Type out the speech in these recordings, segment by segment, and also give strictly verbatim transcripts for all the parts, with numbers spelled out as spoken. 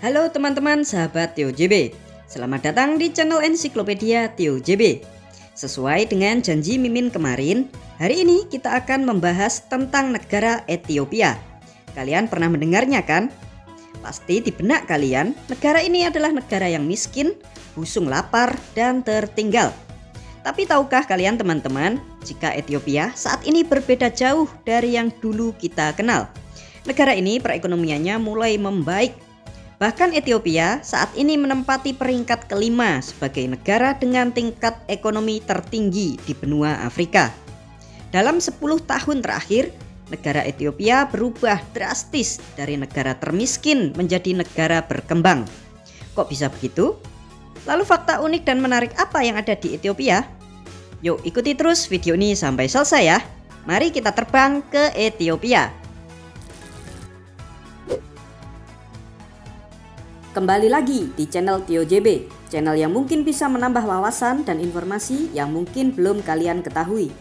Halo teman-teman sahabat Theo J B, selamat datang di channel Ensiklopedia Theo J B. Sesuai dengan janji Mimin kemarin, hari ini kita akan membahas tentang negara Ethiopia. Kalian pernah mendengarnya kan? Pasti di benak kalian, negara ini adalah negara yang miskin, busung lapar, dan tertinggal. Tapi tahukah kalian teman-teman, jika Ethiopia saat ini berbeda jauh dari yang dulu kita kenal. Negara ini perekonomiannya mulai membaik. Bahkan Ethiopia saat ini menempati peringkat kelima sebagai negara dengan tingkat ekonomi tertinggi di benua Afrika. Dalam sepuluh tahun terakhir, negara Ethiopia berubah drastis dari negara termiskin menjadi negara berkembang. Kok bisa begitu? Lalu fakta unik dan menarik apa yang ada di Ethiopia? Yuk ikuti terus video ini sampai selesai ya. Mari kita terbang ke Ethiopia. Kembali lagi di channel Theo J B, channel yang mungkin bisa menambah wawasan dan informasi yang mungkin belum kalian ketahui.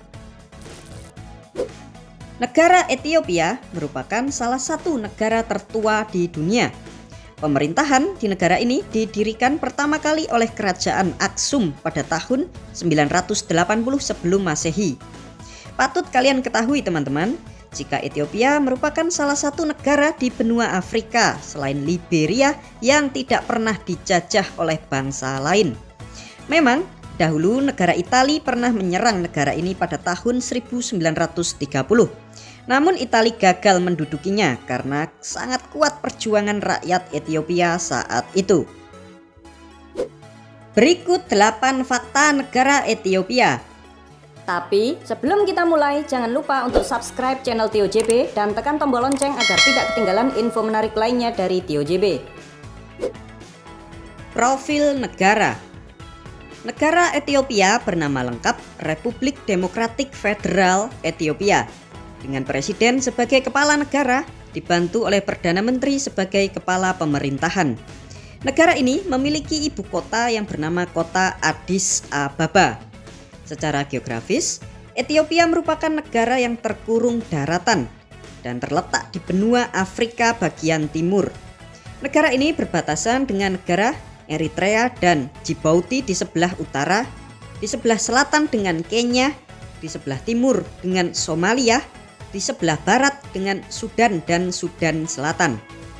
Negara Ethiopia merupakan salah satu negara tertua di dunia. Pemerintahan di negara ini didirikan pertama kali oleh Kerajaan Aksum pada tahun sembilan ratus delapan puluh sebelum Masehi. Patut kalian ketahui teman-teman, jika Ethiopia merupakan salah satu negara di benua Afrika selain Liberia yang tidak pernah dijajah oleh bangsa lain. Memang dahulu negara Italia pernah menyerang negara ini pada tahun seribu sembilan ratus tiga puluh. Namun Italia gagal mendudukinya karena sangat kuat perjuangan rakyat Ethiopia saat itu. Berikut delapan fakta negara Ethiopia. Tapi sebelum kita mulai, jangan lupa untuk subscribe channel Theo J B dan tekan tombol lonceng agar tidak ketinggalan info menarik lainnya dari Theo J B. Profil negara. Negara Ethiopia bernama lengkap Republik Demokratik Federal Ethiopia, dengan presiden sebagai kepala negara dibantu oleh Perdana Menteri sebagai kepala pemerintahan. Negara ini memiliki ibu kota yang bernama kota Addis Ababa. Secara geografis, Ethiopia merupakan negara yang terkurung daratan dan terletak di benua Afrika bagian timur. Negara ini berbatasan dengan negara Eritrea dan Djibouti di sebelah utara, di sebelah selatan dengan Kenya, di sebelah timur dengan Somalia, di sebelah barat dengan Sudan dan Sudan Selatan.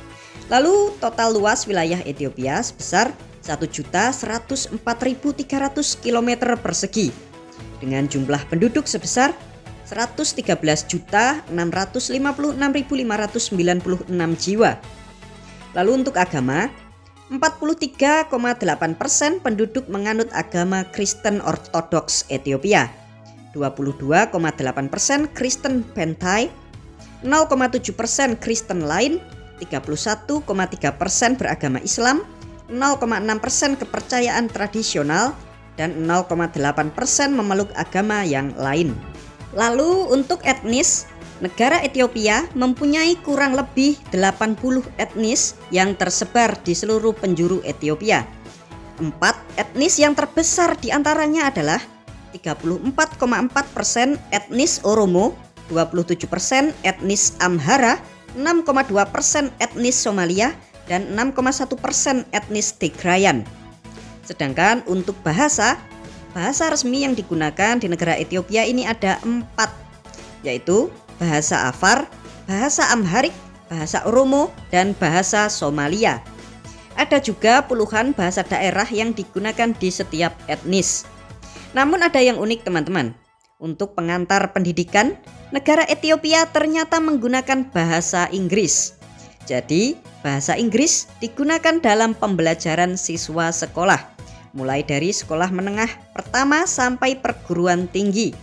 Lalu total luas wilayah Ethiopia sebesar satu juta seratus empat ribu tiga ratus kilometer persegi. Dengan jumlah penduduk sebesar seratus tiga belas juta enam ratus lima puluh enam ribu lima ratus sembilan puluh enam jiwa. Lalu untuk agama, empat puluh tiga koma delapan persen penduduk menganut agama Kristen Ortodoks Ethiopia, dua puluh dua koma delapan persen Kristen Pentai, nol koma tujuh persen Kristen lain, tiga puluh satu koma tiga persen beragama Islam, nol koma enam persen kepercayaan tradisional, dan nol koma delapan persen memeluk agama yang lain. Lalu untuk etnis, negara Ethiopia mempunyai kurang lebih delapan puluh etnis yang tersebar di seluruh penjuru Ethiopia. Empat etnis yang terbesar diantaranya adalah tiga puluh empat koma empat persen etnis Oromo, dua puluh tujuh persen etnis Amhara, enam koma dua persen etnis Somalia, dan enam koma satu persen etnis Tigrayan. Sedangkan untuk bahasa, bahasa resmi yang digunakan di negara Ethiopia ini ada empat, yaitu bahasa Afar, bahasa Amharik, bahasa Oromo, dan bahasa Somalia. Ada juga puluhan bahasa daerah yang digunakan di setiap etnis. Namun ada yang unik teman-teman. Untuk pengantar pendidikan, negara Ethiopia ternyata menggunakan bahasa Inggris. Jadi bahasa Inggris digunakan dalam pembelajaran siswa sekolah, mulai dari sekolah menengah pertama sampai perguruan tinggi.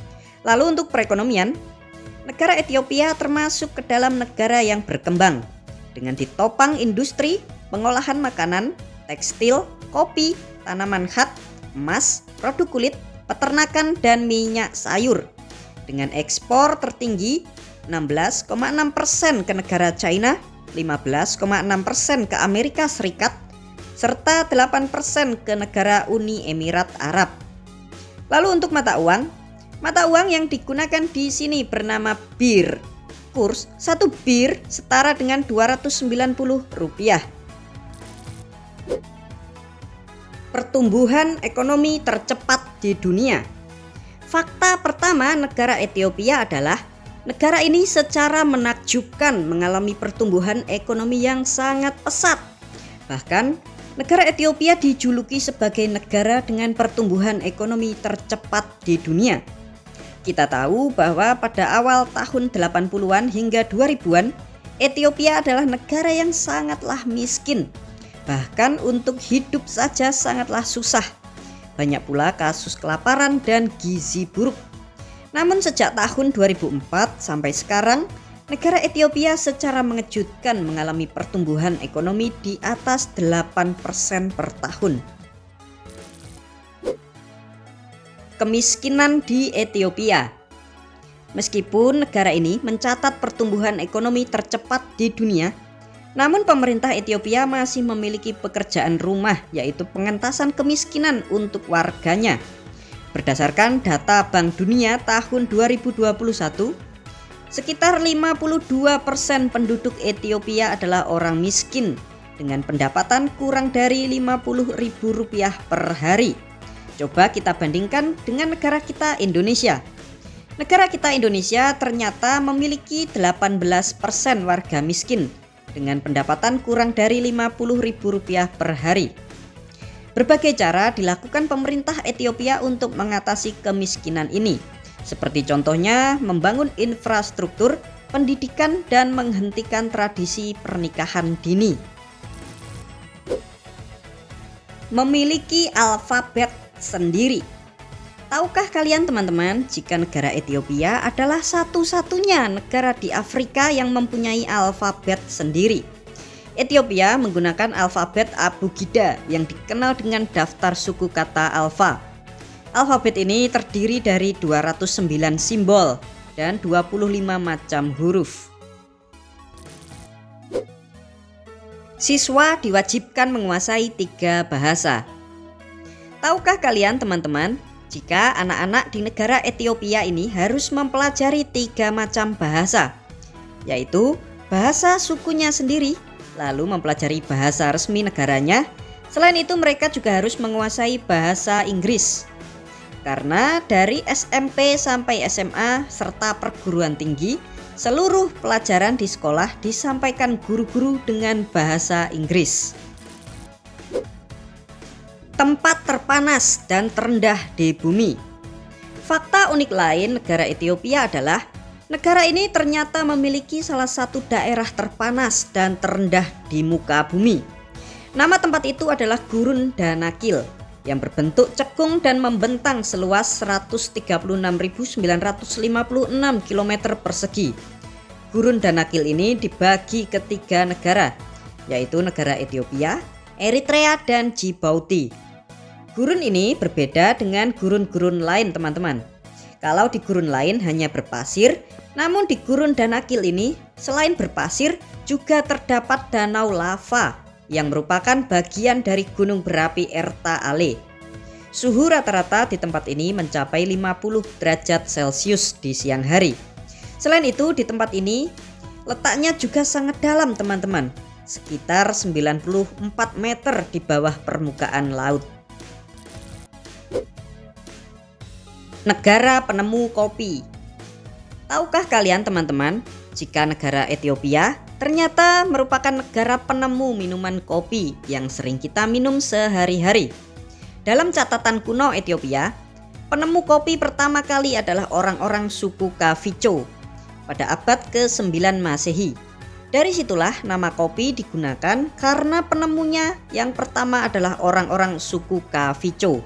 Lalu untuk perekonomian, negara Ethiopia termasuk ke dalam negara yang berkembang dengan ditopang industri, pengolahan makanan, tekstil, kopi, tanaman khat, emas, produk kulit, peternakan, dan minyak sayur. Dengan ekspor tertinggi enam belas koma enam persen ke negara China, lima belas koma enam persen ke Amerika Serikat, serta delapan persen ke negara Uni Emirat Arab. Lalu untuk mata uang, mata uang yang digunakan di sini bernama bir. Kurs satu bir setara dengan dua ratus sembilan puluh rupiah. pertumbuhan ekonomi tercepat di dunia. Fakta pertama negara Ethiopia adalah negara ini secara menakjubkan mengalami pertumbuhan ekonomi yang sangat pesat. Bahkan negara Ethiopia dijuluki sebagai negara dengan pertumbuhan ekonomi tercepat di dunia. Kita tahu bahwa pada awal tahun delapan puluhan hingga dua ribuan, Ethiopia adalah negara yang sangatlah miskin. Bahkan untuk hidup saja sangatlah susah. Banyak pula kasus kelaparan dan gizi buruk. Namun sejak tahun dua ribu empat sampai sekarang, negara Ethiopia secara mengejutkan mengalami pertumbuhan ekonomi di atas delapan persen per tahun. Kemiskinan di Ethiopia. Meskipun negara ini mencatat pertumbuhan ekonomi tercepat di dunia, namun pemerintah Ethiopia masih memiliki pekerjaan rumah, yaitu pengentasan kemiskinan untuk warganya. Berdasarkan data Bank Dunia tahun dua ribu dua puluh satu, sekitar lima puluh dua persen penduduk Ethiopia adalah orang miskin dengan pendapatan kurang dari lima puluh ribu rupiah per hari. Coba kita bandingkan dengan negara kita Indonesia. Negara kita Indonesia ternyata memiliki delapan belas persen warga miskin dengan pendapatan kurang dari lima puluh ribu rupiah per hari. Berbagai cara dilakukan pemerintah Ethiopia untuk mengatasi kemiskinan ini, seperti contohnya membangun infrastruktur, pendidikan, dan menghentikan tradisi pernikahan dini. Memiliki alfabet sendiri. Tahukah kalian teman-teman jika negara Ethiopia adalah satu-satunya negara di Afrika yang mempunyai alfabet sendiri? Ethiopia menggunakan alfabet Abugida yang dikenal dengan daftar suku kata alfa. Alfabet ini terdiri dari dua ratus sembilan simbol dan dua puluh lima macam huruf. Siswa diwajibkan menguasai tiga bahasa. Tahukah kalian teman-teman, jika anak-anak di negara Ethiopia ini harus mempelajari tiga macam bahasa, yaitu bahasa sukunya sendiri, lalu mempelajari bahasa resmi negaranya. Selain itu mereka juga harus menguasai bahasa Inggris. Karena dari S M P sampai S M A serta perguruan tinggi, seluruh pelajaran di sekolah disampaikan guru-guru dengan bahasa Inggris. Tempat terpanas dan terendah di bumi. Fakta unik lain negara Ethiopia adalah negara ini ternyata memiliki salah satu daerah terpanas dan terendah di muka bumi. Nama tempat itu adalah Gurun Danakil yang berbentuk cekung dan membentang seluas seratus tiga puluh enam ribu sembilan ratus lima puluh enam kilometer persegi. Gurun Danakil ini dibagi ke tiga negara, yaitu negara Ethiopia, Eritrea, dan Djibouti. Gurun ini berbeda dengan gurun-gurun lain teman-teman. Kalau di gurun lain hanya berpasir, namun di Gurun Danakil ini selain berpasir juga terdapat danau lava yang merupakan bagian dari gunung berapi Erta Ale. Suhu rata-rata di tempat ini mencapai lima puluh derajat Celcius di siang hari. Selain itu di tempat ini letaknya juga sangat dalam teman-teman, sekitar sembilan puluh empat meter di bawah permukaan laut. Negara penemu kopi. Tahukah kalian teman-teman, jika negara Ethiopia ternyata merupakan negara penemu minuman kopi yang sering kita minum sehari-hari. Dalam catatan kuno Ethiopia, penemu kopi pertama kali adalah orang-orang suku Kavicho pada abad ke sembilan Masehi. Dari situlah nama kopi digunakan karena penemunya yang pertama adalah orang-orang suku Kavicho.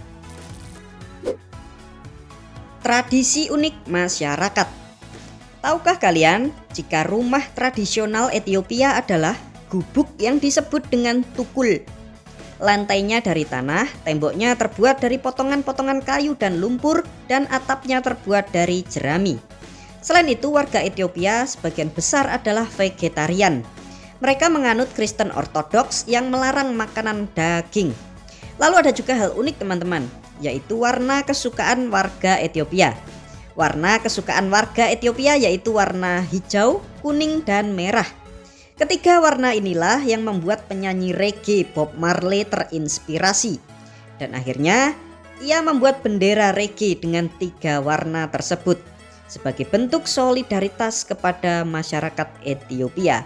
Tradisi unik masyarakat. Tahukah kalian jika rumah tradisional Ethiopia adalah gubuk yang disebut dengan tukul? Lantainya dari tanah, temboknya terbuat dari potongan-potongan kayu dan lumpur, dan atapnya terbuat dari jerami. Selain itu warga Ethiopia sebagian besar adalah vegetarian. Mereka menganut Kristen Ortodoks yang melarang makanan daging. Lalu ada juga hal unik teman-teman, yaitu warna kesukaan warga Ethiopia. Warna kesukaan warga Ethiopia yaitu warna hijau, kuning, dan merah. Ketiga warna inilah yang membuat penyanyi reggae Bob Marley terinspirasi. Dan akhirnya ia membuat bendera reggae dengan tiga warna tersebut sebagai bentuk solidaritas kepada masyarakat Ethiopia.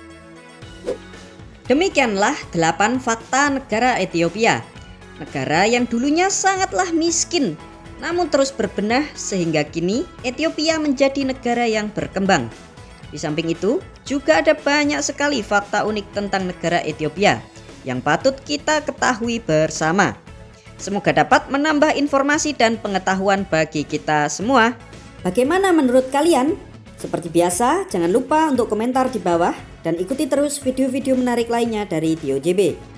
Demikianlah delapan fakta negara Ethiopia. Negara yang dulunya sangatlah miskin namun terus berbenah sehingga kini Ethiopia menjadi negara yang berkembang. Di samping itu juga ada banyak sekali fakta unik tentang negara Ethiopia yang patut kita ketahui bersama. Semoga dapat menambah informasi dan pengetahuan bagi kita semua. Bagaimana menurut kalian? Seperti biasa, jangan lupa untuk komentar di bawah dan ikuti terus video-video menarik lainnya dari Tio J B.